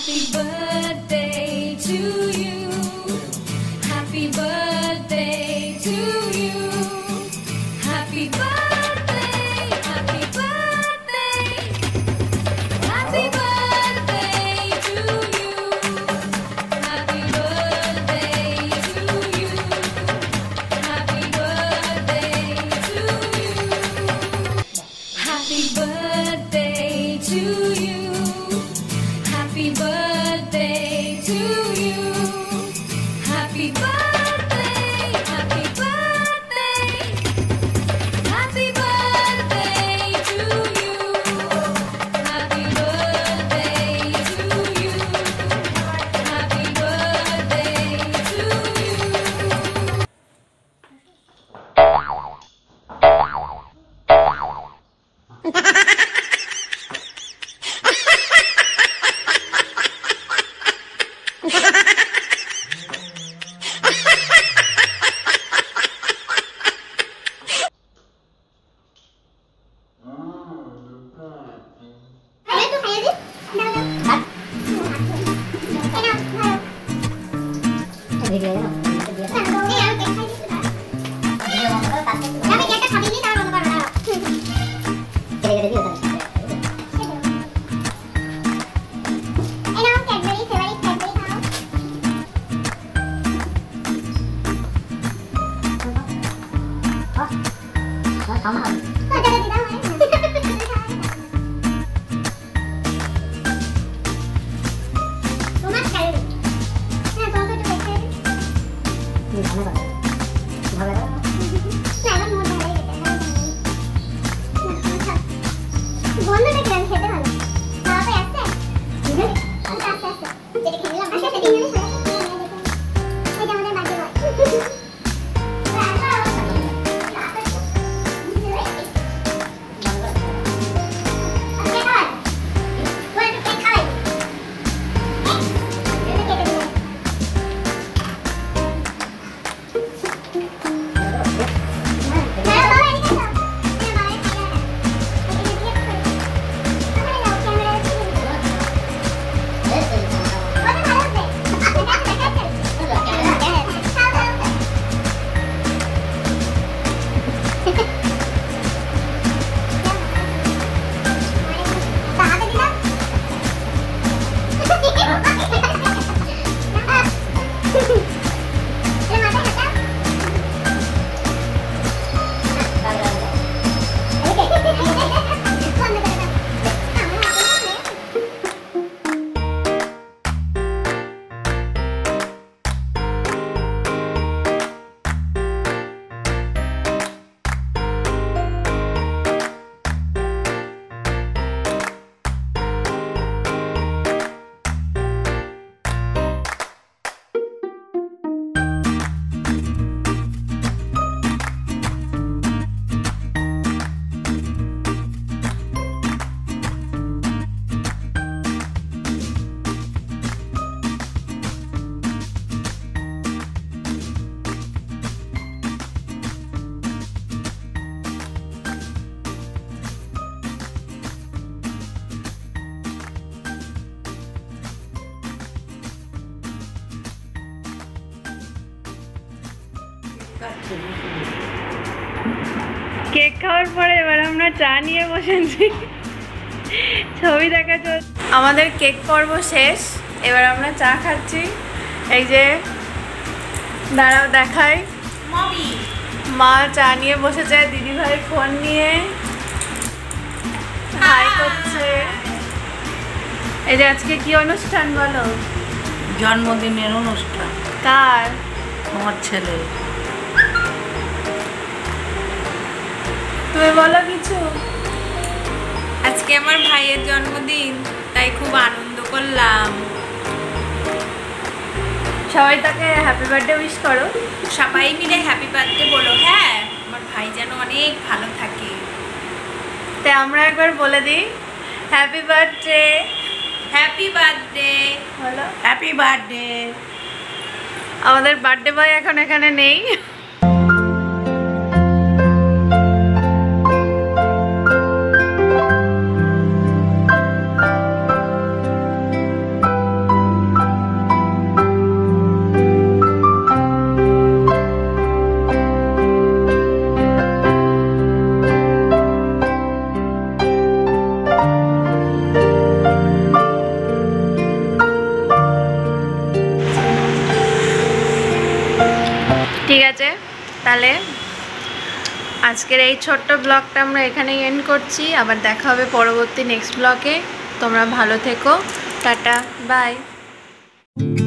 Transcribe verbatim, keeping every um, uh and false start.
Happy birthday to you. Happy birthday to you. Happy birthday, happy birthday. Happy birthday to you. Happy birthday to you. Happy birthday to you. Happy birthday to you. Happy birthday to you. Happy birthday, happy birthday. Happy birthday to you. Happy birthday to you. Happy birthday to you. Cake খাওয়ার পরে এবার আমরা চা নিয়ে বসেছি, ছবি দেখা চল। আমাদের কেক পর্ব শেষ, এবার আমরা চা খাচ্ছি। এই যে দাঁড়াও দেখাই, মা চা নিয়ে বসেছে, দিদি ভাই ফোন নিয়ে হাই করছে। এই যে আজকে কি অনুষ্ঠান বলো? জন্মদিনের অনুষ্ঠান। কার? আমার ছেলে। তুমি বলো কিছু। আজকে আমার ভাইয়ের জন্মদিন, তাই খুব আনন্দ করলাম। সবাই তাকে হ্যাপি বার্থডে উইশ করো। সবাই মিলে হ্যাপি বার্থডে বলো। হ্যাঁ, আমার ভাই যেন অনেক ভালো থাকে। তাই আমরা একবার বলে দিই হ্যাপি বার্থডে। হ্যাপি বার্থডে বলো হ্যাপি বার্থডে। আমাদের বার্থডে বয় এখন এখানে নেই। ঠিক আছে, তাহলে আজকের এই ছোট্ট ব্লগটা আমরা এখানেই এন্ড করছি। আবার দেখা হবে পরবর্তী নেক্সট ব্লগে। তোমরা ভালো থেকো, টাটা, বাই।